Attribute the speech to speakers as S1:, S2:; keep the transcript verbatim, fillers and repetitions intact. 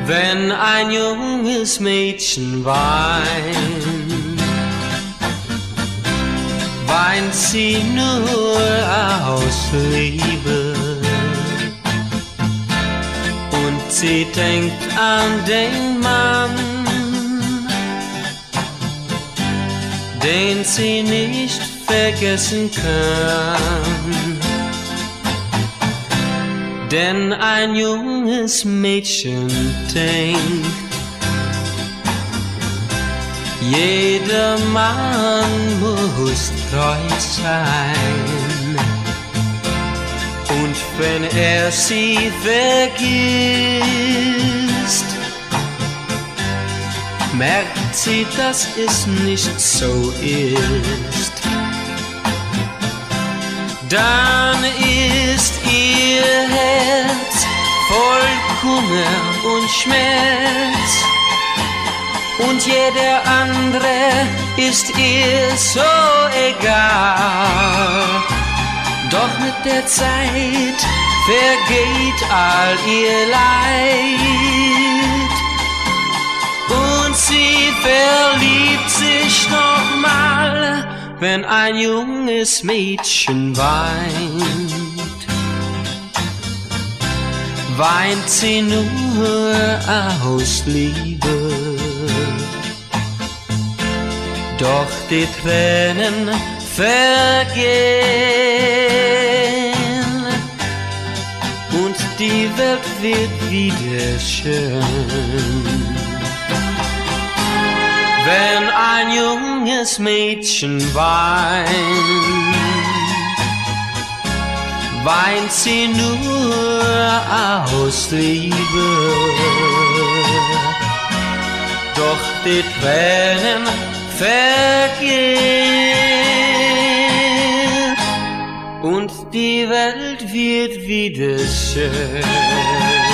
S1: Wenn ein junges Mädchen weint, weint sie nur aus Liebe. Und sie denkt an den Mann, den sie nicht vergessen kann. Denn ein junges Mädchen denkt, jeder Mann muss treu sein. Und wenn er sie vergisst, merkt sie, dass es nicht so ist. Dann ist ihr Herz voll Kummer und Schmerz, und jeder andere ist ihr so egal. Doch mit der Zeit vergeht all ihr Leid und sie verliebt sich nochmal, wenn ein junges Mädchen weint. Weint sie nur aus Liebe, doch die Tränen vergehen und die Welt wird wieder schön. Wenn ein junges Mädchen weint, weint sie nur aus Liebe, doch die Tränen vergehen und die Welt wird wieder schön.